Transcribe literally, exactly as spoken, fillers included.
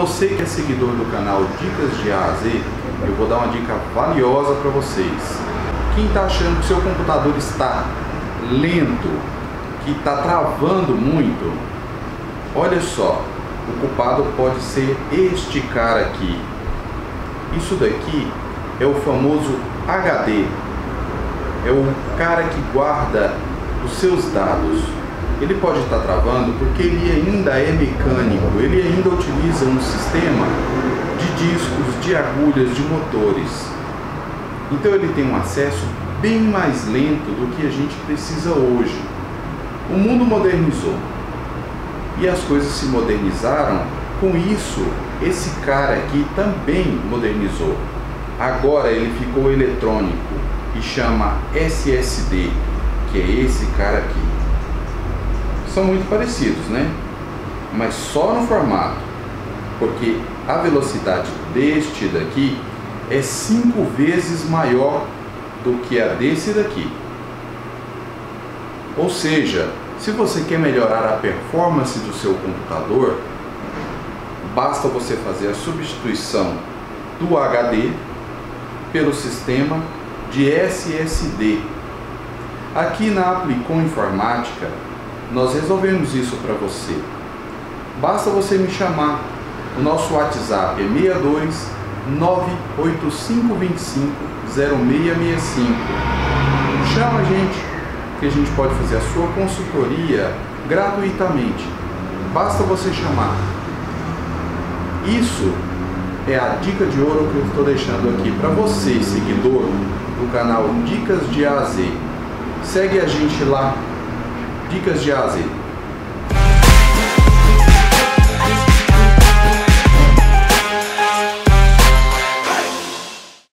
você que é seguidor do canal Dicas de A a Z, eu vou dar uma dica valiosa para vocês. Quem está achando que seu computador está lento, que está travando muito, olha só, o culpado pode ser este cara aqui. Isso daqui é o famoso H D, é o cara que guarda os seus dados. Ele pode estar travando porque ele ainda é mecânico, ele ainda utiliza um sistema de discos, de agulhas, de motores. Então ele tem um acesso bem mais lento do que a gente precisa hoje. O mundo modernizou e as coisas se modernizaram. Com isso, esse cara aqui também modernizou. Agora ele ficou eletrônico e chama S S D, que é esse cara aqui. São muito parecidos, né? Mas só no formato, porque a velocidade deste daqui é cinco vezes maior do que a desse daqui. Ou seja, se você quer melhorar a performance do seu computador, basta você fazer a substituição do H D pelo sistema de S S D. Aqui na Aplicom Informática, nós resolvemos isso para você. Basta você me chamar. O nosso WhatsApp é seis dois nove oito cinco dois cinco zero seis seis cinco. Chama a gente, que a gente pode fazer a sua consultoria gratuitamente. Basta você chamar. Isso é a dica de ouro que eu estou deixando aqui para você, seguidor do canal Dicas de A a Z. Segue a gente lá, Dicas de A a Z.